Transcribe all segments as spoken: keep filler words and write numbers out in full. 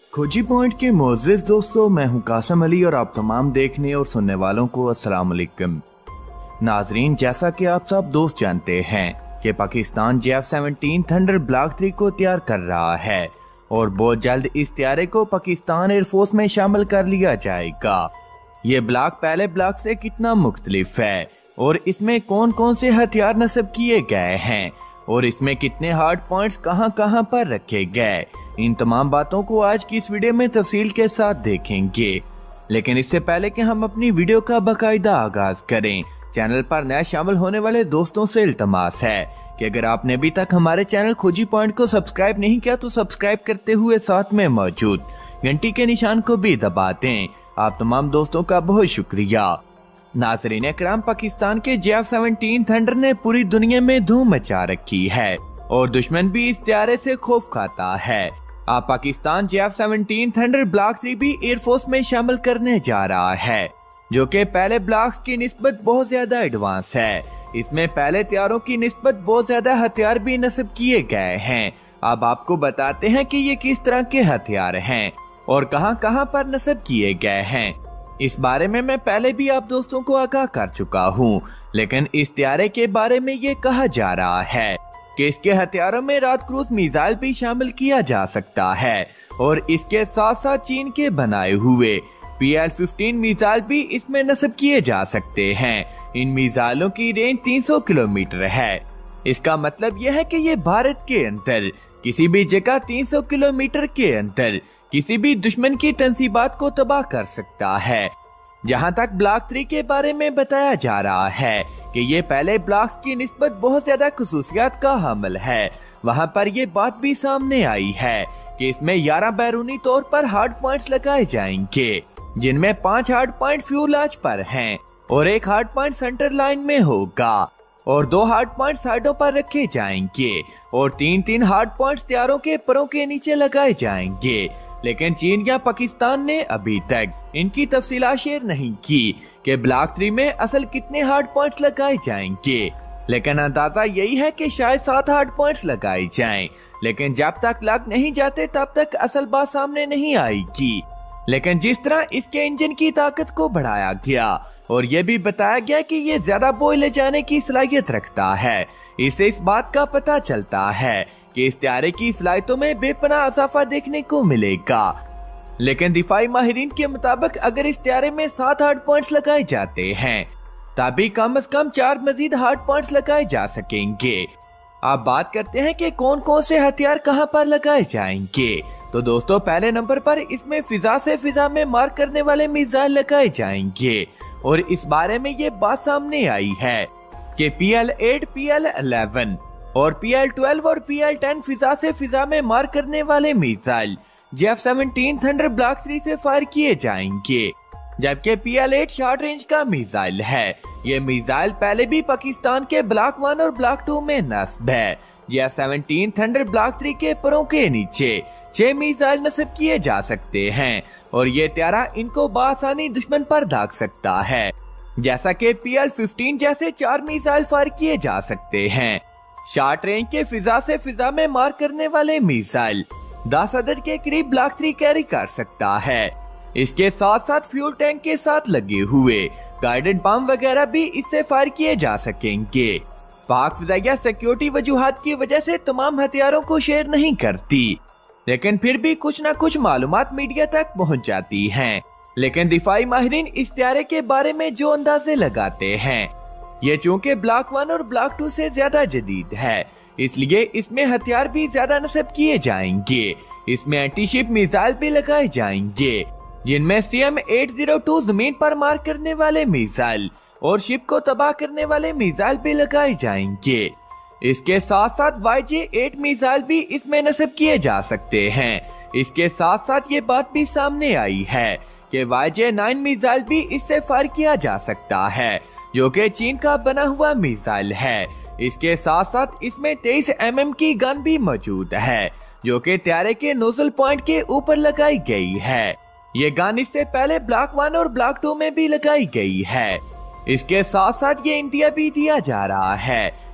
खोजी पॉइंट के मोअज़्ज़िज़ दोस्तों, मैं हूं कासिम अली और आप तमाम देखने और सुनने वालों को अस्सलाम वालेकुम। नाजरीन, जैसा कि आप सब दोस्त जानते हैं कि Pakistan J F seventeen thunder block three को तैयार कर रहा है और बहुत जल्द इस तैयारे को पाकिस्तान एयरफोर्स में शामिल कर लिया जाएगा। ये ब्लॉक पहले ब्लॉक से कितना मुख्तलिफ है और इसमें कौन कौन से हथियार नस्ब किए गए हैं और इसमें कितने हार्ड पॉइंट्स कहां कहां पर रखे गए, इन तमाम बातों को आज की इस वीडियो में तफसील के साथ देखेंगे। लेकिन इससे पहले कि हम अपनी वीडियो का बाकायदा आगाज करें, चैनल पर नया शामिल होने वाले दोस्तों से इल्तमास है कि अगर आपने अभी तक हमारे चैनल खोजी पॉइंट को सब्सक्राइब नहीं किया तो सब्सक्राइब करते हुए साथ में मौजूद घंटी के निशान को भी दबा दें। आप तमाम दोस्तों का बहुत शुक्रिया। नाज़रीन इकराम, पाकिस्तान के जे एफ सेवनटीन थंडर ने पूरी दुनिया में धूम मचा रखी है और दुश्मन भी इस तैयारे से खौफ खाता है। अब Pakistan J F seventeen thunder block three भी एयरफोर्स में शामिल करने जा रहा है, जो कि पहले ब्लॉक्स की निस्बत बहुत ज्यादा एडवांस है। इसमें पहले तैयारों की निस्बत बहुत ज्यादा हथियार भी नस्ब किए गए हैं। अब आपको बताते हैं कि ये किस तरह के हथियार हैं और कहां कहां पर नस्ब किए गए हैं। इस बारे में मैं पहले भी आप दोस्तों को आगाह कर चुका हूं, लेकिन इस तैयारे के बारे में ये कहा जा रहा है कि इसके हथियारों में रात क्रूज मिसाइल भी शामिल किया जा सकता है और इसके साथ साथ चीन के बनाए हुए पी एल फिफ्टीन मिसाइल भी इसमें नस्ब किए जा सकते हैं। इन मिसाइलों की रेंज तीन सौ किलोमीटर है। इसका मतलब यह है कि ये भारत के अंदर किसी भी जगह तीन सौ किलोमीटर के अंदर किसी भी दुश्मन की तंसीबात को तबाह कर सकता है। जहां तक ब्लॉक थ्री के बारे में बताया जा रहा है कि ये पहले ब्लॉक्स की निस्बत बहुत ज्यादा खुसूसियात का हामिल है, वहां पर ये बात भी सामने आई है कि इसमें ग्यारह बैरूनी तौर पर हार्ड पॉइंट्स लगाए जाएंगे, जिनमें पांच हार्ड पॉइंट फ्यूलाज पर हैं और एक हार्ड पॉइंट सेंटर लाइन में होगा और दो हार्ड पॉइंट साइडों पर रखे जाएंगे और तीन तीन हार्ड पॉइंट्स तैयारों के परों के नीचे लगाए जाएंगे। लेकिन चीन या पाकिस्तान ने अभी तक इनकी तफसीलात शेयर नहीं की कि ब्लॉक थ्री में असल कितने हार्ड पॉइंट्स लगाए जाएंगे, लेकिन अंदाजा यही है कि शायद सात हार्ड पॉइंट्स लगाए जाएं। लेकिन जब तक लग नहीं जाते तब तक असल बात सामने नहीं आएगी। लेकिन जिस तरह इसके इंजन की ताकत को बढ़ाया गया और ये भी बताया गया कि ये ज्यादा बोझ ले जाने की सलाहियत रखता है, इससे इस बात का पता चलता है कि इस तैयारे की सलाहियतों में बेपनाह इजाफा देखने को मिलेगा। लेकिन दिफाई माहिरीन के मुताबिक अगर इस तैयारे में सात हार्ड पॉइंट्स लगाए जाते हैं तभी कम अज कम चार मजीद हार्ड पॉइंट्स लगाए जा सकेंगे। अब बात करते हैं कि कौन कौन से हथियार कहां पर लगाए जाएंगे। तो दोस्तों, पहले नंबर पर इसमें फिजा से फिजा में मार करने वाले मिसाइल लगाए जाएंगे और इस बारे में ये बात सामने आई है कि P L eight, P L eleven और पी एल ट्वेल्व और पी एल टेन फिजा से फिजा में मार करने वाले missile J F seventeen thunder block three से फायर किए जाएंगे, जबकि P L eight short range का मिसाइल है। ये मिसाइल पहले भी पाकिस्तान के ब्लॉक वन और ब्लॉक टू में नस्ब है। J F seventeen thunder block three के परों के नीचे छह मिसाइल नस्ब किए जा सकते हैं और ये तैयारा इनको बासानी दुश्मन पर दाग सकता है, जैसा कि पी एल फिफ्टीन जैसे चार मिसाइल फायर किए जा सकते हैं। शॉर्ट रेंज के फिजा से फिजा में मार करने वाले मिसाइल दस अदद के करीब ब्लॉक थ्री कैरी कर सकता है। इसके साथ साथ फ्यूल टैंक के साथ लगे हुए गाइडेड बम वगैरह भी इससे फायर किए जा सकेंगे। पाक फिजाइया सिक्योरिटी वजूहात की वजह से तमाम हथियारों को शेयर नहीं करती, लेकिन फिर भी कुछ न कुछ मालूमात मीडिया तक पहुंच जाती हैं। लेकिन दिफाई माहिरीन इस तैयारे के बारे में जो अंदाजे लगाते हैं, ये चूंकि ब्लॉक वन और ब्लॉक टू से ज्यादा जदीद है, इसलिए इसमें हथियार भी ज्यादा नस्ब किए जाएंगे। इसमें एंटी शिप मिसाइल भी लगाए जाएंगे, जिनमें C M eight zero two जमीन पर मार करने वाले मिसाइल और शिप को तबाह करने वाले मिसाइल भी लगाए जाएंगे। इसके साथ साथ वाई जे एट मिसाइल भी इसमें नस्ब किए जा सकते हैं। इसके साथ साथ ये बात भी सामने आई है कि वाई जे नाइन मिसाइल भी इससे फायर किया जा सकता है, जो कि चीन का बना हुआ मिसाइल है। इसके साथ साथ इसमें तेईस एम एम की गन भी मौजूद है, जो कि तैयारे के नोजल पॉइंट के ऊपर लगाई गई है। ये गन इससे पहले ब्लॉक वन और ब्लॉक टू में भी लगाई गई है। इसके साथ साथ ये इंदिया भी दिया जा रहा है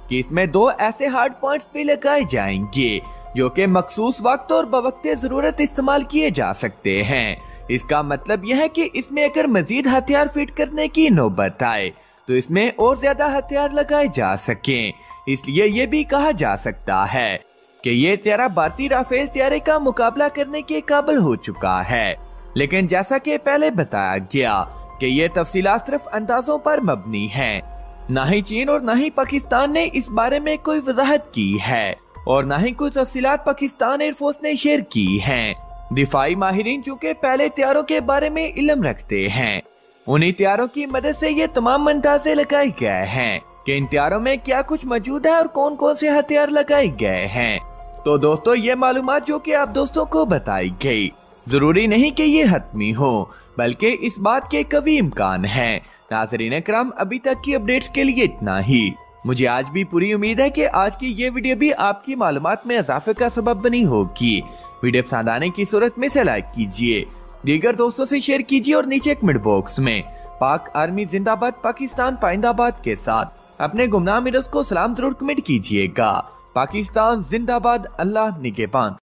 कि इसमें दो ऐसे हार्ड पॉइंट्स भी लगाए जाएंगे जो कि मखसूस वक्त और बवक्ते जरूरत इस्तेमाल किए जा सकते हैं। इसका मतलब यह है कि इसमें अगर मजीद हथियार फिट करने की नौबत आए तो इसमें और ज्यादा हथियार लगाए जा सकें। इसलिए ये भी कहा जा सकता है कि ये त्यारा भारतीय राफेल त्यारे का मुकाबला करने के काबिल हो चुका है। लेकिन जैसा कि पहले बताया गया कि ये तफसीलात सिर्फ अंदाजों पर मबनी है। न ही चीन और न ही पाकिस्तान ने इस बारे में कोई वजाहत की है और न ही कोई तफसीलात पाकिस्तान एयरफोर्स ने शेयर की हैं। दिफाई माहिरीन चूँकि पहले त्यारों के बारे में इल्म रखते हैं, उन्हीं त्यारों की मदद से ये तमाम अंदाजे लगाए गए हैं कि इन त्यारों में क्या कुछ मौजूद है और कौन कौन से हथियार लगाए गए हैं। तो दोस्तों, ये मालूमात जो कि आप दोस्तों को बताई गई, जरूरी नहीं कि ये हतमी हो, बल्कि इस बात के कवी इम्कान है। नाज़रीन इकराम, अभी तक की अपडेट्स के लिए इतना ही। मुझे आज भी पूरी उम्मीद है कि आज की ये वीडियो भी आपकी मालूमात में इजाफे का सबब बनी होगी। वीडियो पसंद आने की सूरत में से लाइक कीजिए, दीगर दोस्तों से शेयर कीजिए और नीचे कमेंट बॉक्स में पाक आर्मी जिंदाबाद पाकिस्तान पाइंदाबाद के साथ अपने गुमनाम मीरस को सलाम जरूर कमेंट कीजिएगा। पाकिस्तान जिंदाबाद, अल्लाह निगहबान।